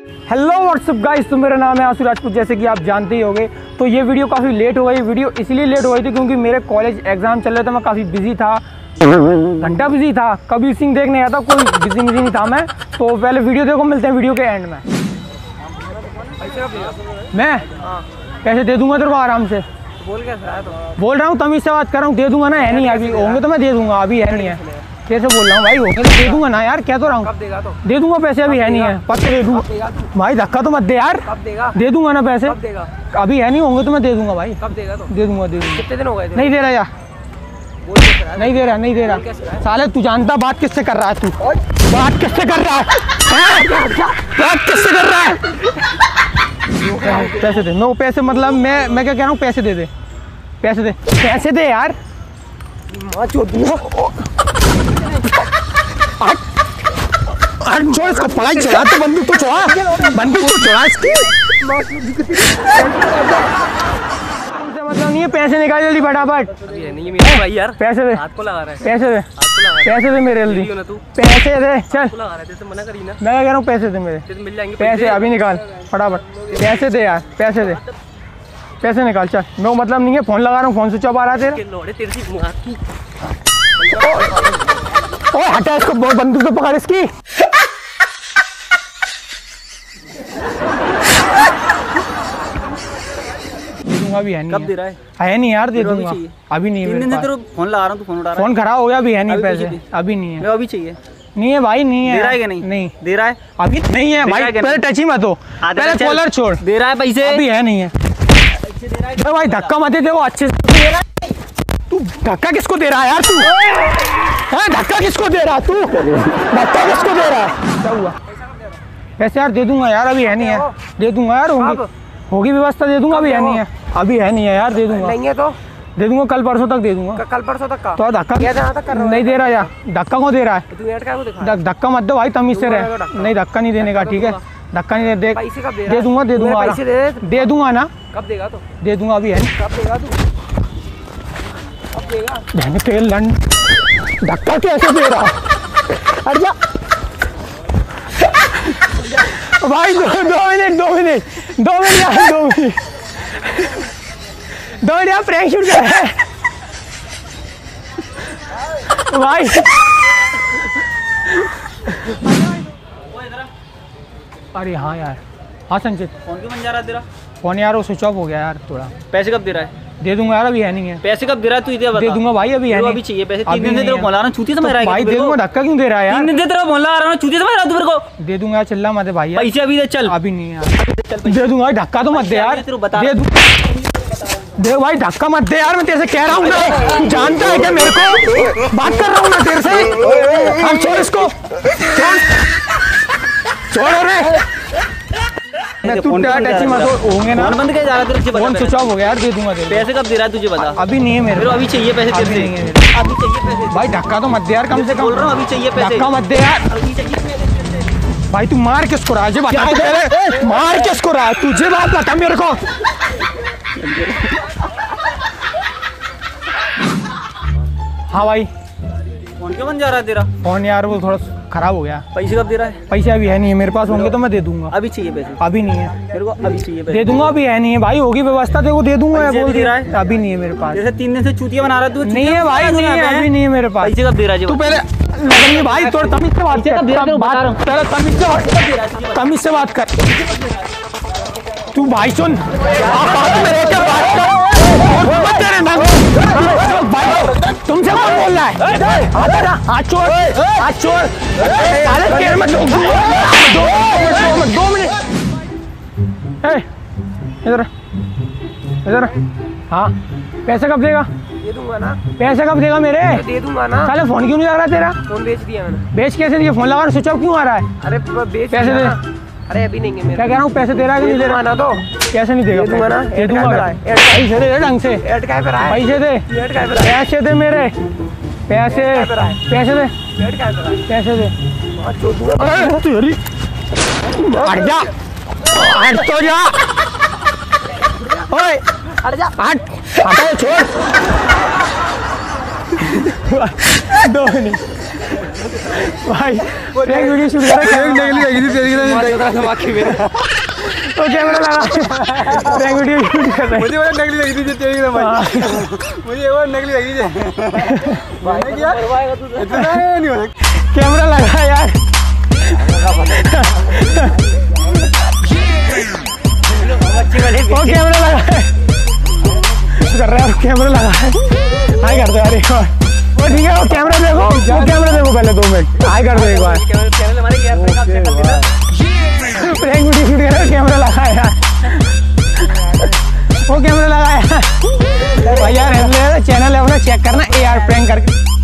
Hello what's up guys, तो मेरा नाम है आशु राजपूत, जैसे कि आप जानते ही होंगे। तो ये वीडियो काफ़ी लेट हो गई। वीडियो इसलिए लेट हो गई थी क्योंकि मेरे कॉलेज एग्जाम चल रहे थे, मैं काफ़ी बिजी था, घंटा बिजी था। कबीर सिंह देखने आया था, कोई बिजी नहीं था मैं। तो पहले वीडियो देखो, मिलते हैं वीडियो के एंड में। मैं पैसे दे दूंगा तेरे को आराम से। बोल रहा हूँ, तमीज़ से बात कर रहा हूँ, दे दूंगा ना। है नहीं, अभी होंगे तो मैं दे दूंगा, अभी है नहीं है। कैसे बोल रहा हूँ भाई, होंगे तो दे दूंगा ना यार, कह तो रहा हूँ। दे दूंगा पैसे, अभी है नहीं है, पक्का दे दूंगा भाई। धक्का तो मत दे यार, दे दूंगा ना पैसे। अभी है नहीं, होंगे तो मैं दे दूंगा भाई। कब देगा? तो दे दूंगा, दे दूंगा। कितने दिन हो गए? नहीं दे रहा यार, नहीं दे रहा, नहीं दे रहा। साले तू जानता बात किससे कर रहा है? तू बात किससे कर रहा है? बात किससे कर रहा है? पैसे दे। नो पैसे मतलब मैं क्या कह रहा हूँ, पैसे दे दे, पैसे दे, पैसे दे यार। छोड़ इसको, पढ़ाई चला तो बंदूक तो चढ़ा, बंदूक तो चढ़ा इसकी। मतलब नहीं है, पैसे निकाल जल्दी फटाफट। भाई यार पैसे दे, हाथ को लगा रहा है। पैसे दे, पैसे दे मेरे जल्दी, पैसे दे। चल मना करी ना, मैं कह रहा हूँ पैसे दे मेरे, मिल जाएंगे पैसे अभी निकाल फटाफट। पैसे दे यार, पैसे दे, पैसे निकाल। चल नो मतलब नहीं है, फोन लगा रहा हूँ, फोन स्विच ऑफ आ रहा है तेरा। ओए हटा इसको, बंदूक तो पकड़ इसकी। दे दूंगा, अभी है नहीं। कब दे रहा है? है नहीं यार, दे दूंगा, अभी नहीं है। 3 दिन से तेरे फोन लगा रहा हूँ, तू फोन उठा रहा है। फोन खराब हो गया, अभी है नहीं पैसे, अभी नहीं है। अभी चाहिए? नहीं है भाई, नहीं है। दे रहा है कि नहीं? नहीं दे रहा है, अभी नहीं है भाई। पहले टच ही मत हो, पहले कॉलर छोड़। दे रहा है पैसे, अभी है नहीं है भाई। धक्का मत दे, वो अच्छे से दे रहा है। तू धक्का किसको दे रहा है यार? तू धक्का किसको दे रहा है? तू धक्का किसको दे रहा है? क्या हुआ? पैसे यार दे दूंगा यार, अभी है नहीं है, दे दूंगा यार। होगी व्यवस्था, दे दूंगा, अभी है नहीं है, अभी है नहीं है यार, दे दूंगा। नहीं है तो दे दूंगा, कल परसों तक दे दूंगा। कल परसों तक का तो धक्का नहीं दे रहा यार। धक्का को दे रहा है? धक्का मत दो भाई, तमीज से रहे। नहीं धक्का नहीं देने का, ठीक है? धक्का नहीं दे, दे दूंगा, दे दूंगा, दे दूंगा ना। कब देगा? तो दे दूंगा, अभी है नहीं। कब देगा तू? तेल लंड धक्का कैसे दे रहा? अरे भाई 2 मिनट यार, प्रैंक शूट कर रहा है भाई। अरे हाँ यार, हाँ संचित, फोन क्यों बन जा रहा है तेरा? फोन यार वो स्विच ऑफ हो गया यार थोड़ा। पैसे कब दे रहा है? दे दूंगा यार, अभी है नहीं है। पैसे कब दे रहा है? तू इधर बता। दे दूंगा भाई, अभी है नहीं। अभी चाहिए पैसे। 3 दिन से तेरे को फोन ला रहा हूं, छूती समझ रहा है भाई? दे दूंगा, धक्का क्यों दे रहा है यार? 3 दिन से तेरे को फोन ला रहा हूं, छूती समझ रहा है तू मेरे को? दे दूंगा, चिल्ला मत भाई। पैसे अभी दे, चल। अभी नहीं है यार, दे दूंगा। धक्का तो मत दे यार, दे भाई, धक्का मत दे यार। मैं तेरे से कह रहा हूँ ना, तू जानता है क्या मेरे को? बात कर रहा हूँ मैं तेरे से। अब छोड़ इसको, छोड़ रे। मैं तू टच मत होंगे ना। बंद कर जा रहा है, फोन स्विच ऑफ हो गया यार। दे दूंगा, पैसे कब दे रहा है तुझे बता? अभी नहीं है मेरे को, अभी चाहिए पैसे। अभी नहीं है, अभी चाहिए पैसे भाई। धक्का तो मत दे यार, कम से कम बोल रहा हूँ, अभी चाहिए पैसे। धक्का मत दे यार अभी चाहिए पैसे। भाई। तू मार किसको रहा है? मार किसको रहा है? तुझे बात बता मेरे को। हाँ भाई। फोन क्यों बन जा रहा है तेरा? फोन यार वो थोड़ा खराब हो गया। पैसे कब दे रहा है? पैसे अभी है नहीं है मेरे पास, होंगे तो मैं दे दूंगा। अभी चाहिए पैसे? अभी नहीं है मेरे को, अभी चाहिए पैसे। दे दूंगा, अभी है नहीं है भाई। होगी व्यवस्था तो वो दे दूंगा। बोल दे रहा है, अभी नहीं है मेरे पास। जैसे 3 दिन से चूतिया बना रहा है तू। नहीं है भाई, नहीं है, अभी नहीं है मेरे पास। पैसे कब दे रहा है? तू पहले नहीं भाई, थोड़ा तमीज से बात कर। तमीज से बात कर तू भाई। सुन, तुमसे कौन बोल रहा है? हाथ छोड़, हाथ छोड़। 2 मिनट इधर इधर। हाँ, पैसे कब देगा? दे दूंगा ना। पैसे कब देगा मेरे? दे दूंगा ना। साले फोन क्यों नहीं लग रहा तेरा? फोन बेच दिया मैंने। बेच कैसे दिया? फोन लगा स्विच ऑफ क्यों आ रहा है? अरे बेच, पैसे दे। अरे अभी नहीं है मेरे। क्या कह रहा हूँ, पैसे दे रहा है कि नहीं दे रहा? ना तो कैसे नहीं देगा? दे दूंगा ना। दे दूंगा, पैसे दे ढंग से। ऐड काय पे रहा है? पैसे दे, पैसे दे मेरे, पैसे, पैसे दे, पैसे दे। हट जा, हट तो जा। ओए हट जा, हट, हटा छोड़। 2 मिनट भाई प्रैंक वीडियो शूट कर रहा है, नकली लगी थी तेरी वो कैमरा लगा प्रैंक वीडियो शूट कर रहा है। मुझे वो नकली लगी थी तेरी भाई, मुझे वो नकली लगी थी भाई। क्या इतना नहीं हो सकता, कैमरा लगा यार। वो कैमरा लगा है, कर रहा है कैमरा लगा है। हाय कर दो यार एक बार, वो ठीक है वो कैमरा देखो, वो कैमरा देखो पहले 2 मिनट। हाय कर दो एक बार, प्रैंक वीडियो शूट कर रहा है, कैमरा लगा है यार, वो कैमरा लगा है भाई यार। चैनल है अपना चेक करना AR प्रैंक करके।